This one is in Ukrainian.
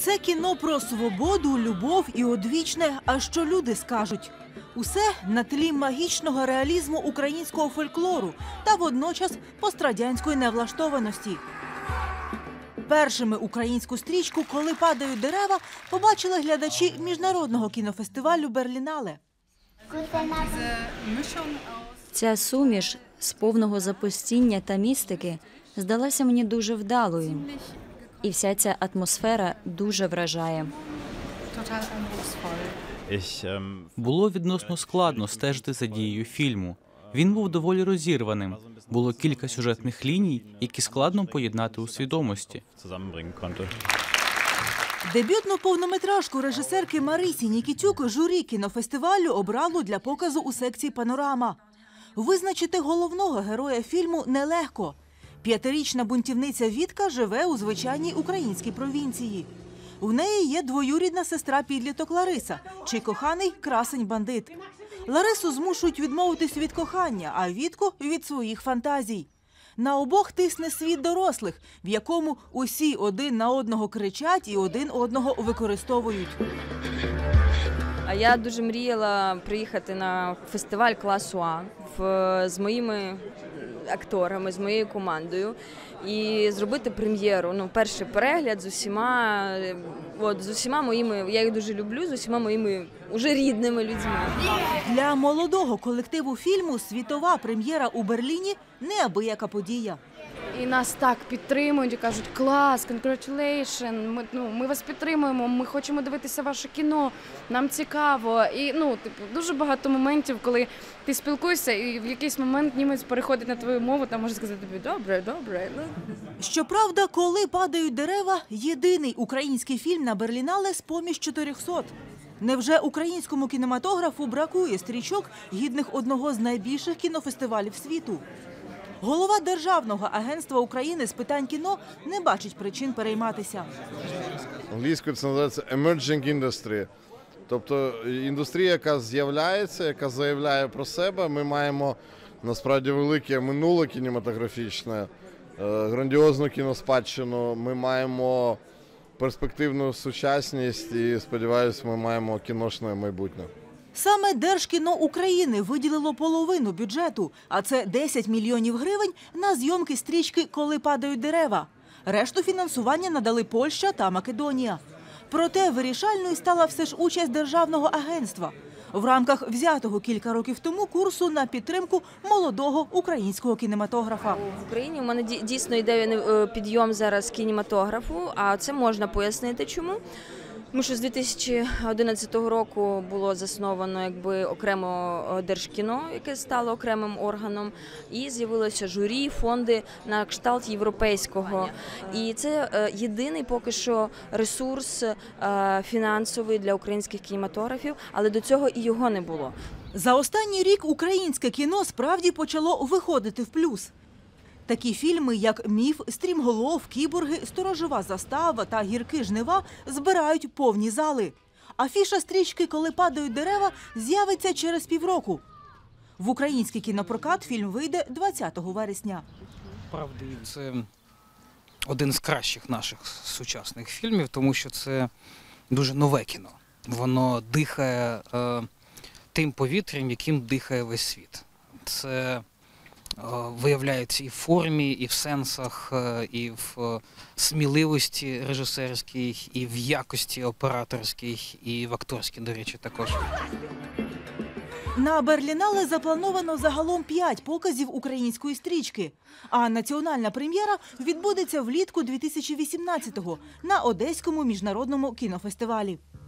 Це кіно про свободу, любов і одвічне, а що люди скажуть. Усе на тлі магічного реалізму українського фольклору та водночас пострадянської невлаштованості. Першими українську стрічку «Коли падають дерева» побачили глядачі міжнародного кінофестивалю «Берлінале». Ця суміш з повного запустіння та містики здалася мені дуже вдалою. І вся ця атмосфера дуже вражає. Було відносно складно стежити за дією фільму. Він був доволі розірваним. Було кілька сюжетних ліній, які складно поєднати у свідомості. Дебютну повнометражку режисерки Марисі Нікітюк журі кінофестивалю обрало для показу у секції «Панорама». Визначити головного героя фільму нелегко. 5-річна бунтівниця Вітка живе у звичайній українській провінції. В неї є двоюрідна сестра-підліток Лариса, чий коханий – красень-бандит. Ларису змушують відмовитись від кохання, а Вітку – від своїх фантазій. На обох тисне світ дорослих, в якому усі один на одного кричать і один одного використовують. А я дуже мріяла приїхати на фестиваль класу А з моїми акторами, з моєю командою і зробити прем'єру. Перший перегляд з усіма моїми, я їх дуже люблю, з усіма моїми уже рідними людьми. Для молодого колективу фільму світова прем'єра у Берліні – неабияка подія. І нас так підтримують і кажуть: клас, congratulations, ми вас підтримуємо, ми хочемо дивитися ваше кіно, нам цікаво. І дуже багато моментів, коли ти спілкуєшся і в якийсь момент німець переходить на твою мову, там може сказати тобі добре. Щоправда, «Коли падають дерева» – єдиний український фільм на Берлінале з-поміж 400. Невже українському кінематографу бракує стрічок, гідних одного з найбільших кінофестивалів світу? Голова Державного агентства України з питань кіно не бачить причин перейматися. Англійською це називається emerging industry. Тобто індустрія, яка з'являється, яка заявляє про себе. Ми маємо насправді велике минуле кінематографічне, грандіозну кіноспадщину. Ми маємо перспективну сучасність і, сподіваюся, ми маємо кіношне майбутнє. Саме Держкіно України виділило половину бюджету, а це 10 мільйонів гривень, на зйомки стрічки «Коли падають дерева». Решту фінансування надали Польща та Македонія. Проте вирішальною стала все ж участь Державного агентства в рамках взятого кілька років тому курсу на підтримку молодого українського кінематографа. В Україні у мене дійсно йде підйом зараз кінематографу, а це можна пояснити чому. Тому що з 2011 року було засновано окремо Держкіно, яке стало окремим органом, і з'явилося журі, фонди на кшталт європейського. І це єдиний поки що ресурс фінансовий для українських кінематографів, але до цього і його не було. За останній рік українське кіно справді почало виходити в плюс. Такі фільми, як «Міф», «Стрімголов», «Кіборги», «Сторожова застава» та «Гіркі жнива» збирають повні зали. Афіша стрічки «Коли падають дерева» з'явиться через півроку. В український кінопрокат фільм вийде 20 вересня. Правда, це один з кращих наших сучасних фільмів, тому що це дуже нове кіно. Воно дихає тим повітрям, яким дихає весь світ. Це виявляється і в формі, і в сенсах, і в сміливості режисерській, і в якості операторській, і в акторській, до речі, також. На Берлінале заплановано загалом 5 показів української стрічки. А національна прем'єра відбудеться влітку 2018-го на Одеському міжнародному кінофестивалі.